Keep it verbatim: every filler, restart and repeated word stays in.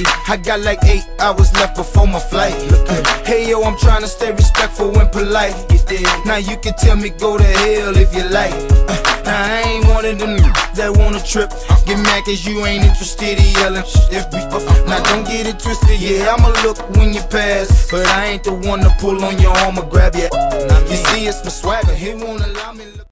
I got like eight hours left before my flight. Hey yo, I'm trying to stay respectful and polite. Now you can tell me go to hell if you like. I ain't one of them that wanna trip. Get mad cause you ain't interested in yelling. Now don't get it twisted, yeah, I'ma look when you pass, but I ain't the one to pull on your arm or grab you. You see it's my swagger, he won't allow me.